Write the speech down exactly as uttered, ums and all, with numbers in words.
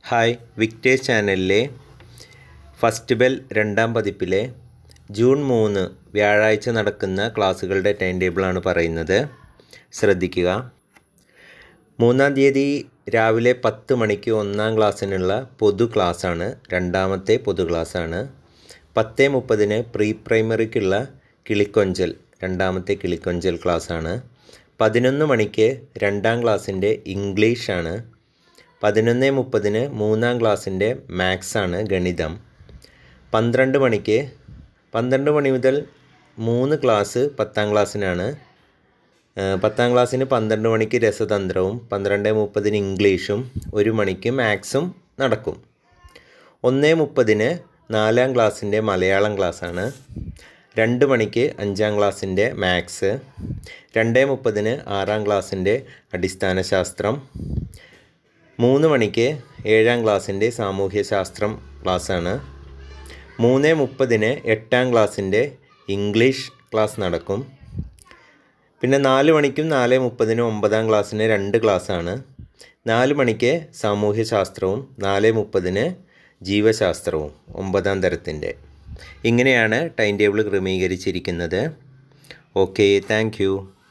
Hi Victers ചാനലിലെ first bell രണ്ടാം പതിപ്പിലെ June മൂന്ന് വ്യാഴാഴ്ച നടക്കുന്ന ക്ലാസ്സുകളുടെ ടൈം ടേബിളാണ് പറയുന്നത്. ശ്രദ്ധിക്കുക. മൂന്നാം തീയതി രാവിലെ പത്ത് മണിക്ക് ഒന്നാം ക്ലാസ്സിനുള്ള പൊതു ക്ലാസ്സാണ്, രണ്ടാമത്തെ പൊതു ക്ലാസ്സാണ്. പത്ത് മുപ്പതിന് പ്രീ പ്രൈമറിക്കുള്ള കിളിക്കൊഞ്ചൽ, രണ്ടാമത്തെ കിളിക്കൊഞ്ചൽ ക്ലാസ്സാണ്. പതിനൊന്ന് മണിക്ക് രണ്ടാം ക്ലാസ്സിൻ്റെ ഇംഗ്ലീഷാണ്. പതിനൊന്ന് മുപ്പതിന് മൂന്നാം ക്ലാസ്സിൻ്റെ മാത്സാണ്, ഗണിതം. പന്ത്രണ്ട് മണിക്ക് പന്ത്രണ്ട് മണി മുതൽ മൂന്ന് ക്ലാസ് പത്താം ക്ലാസ്സിനാണ്. പത്താം ക്ലാസ്സിന് പന്ത്രണ്ട് മണിക്ക് രസതന്ത്രവും പന്ത്രണ്ട് മുപ്പതിന് ഇംഗ്ലീഷും ഒരു മണിക്ക് മാത്സും നടക്കും. ഒന്ന് മുപ്പതിന് നാലാം ക്ലാസ്സിൻ്റെ മലയാളം ക്ലാസ്സാണ്. രണ്ട് മണിക്ക് അഞ്ചാം ക്ലാസ്സിൻ്റെ മാത്സ്. രണ്ട് മുപ്പതിന് ആറാം ക്ലാസ്സിൻ്റെ അടിസ്ഥാന ശാസ്ത്രം. മൂന്ന് മണിക്ക് ഏഴാം ക്ലാസ്സിൻ്റെ സാമൂഹ്യശാസ്ത്രം ക്ലാസ്സാണ്. മൂന്ന് മുപ്പതിന് എട്ടാം ക്ലാസ്സിൻ്റെ ഇംഗ്ലീഷ് ക്ലാസ് നടക്കും. പിന്നെ നാല് മണിക്കും നാല് മുപ്പതിനും ഒമ്പതാം ക്ലാസ്സിന് രണ്ട് ക്ലാസ്സാണ്. നാല് മണിക്ക് സാമൂഹ്യശാസ്ത്രവും നാല് മുപ്പതിന് ജീവശാസ്ത്രവും ഒമ്പതാം തരത്തിൻ്റെ. ഇങ്ങനെയാണ് ടൈം ടേബിൾ ക്രമീകരിച്ചിരിക്കുന്നത്. Okay, thank U.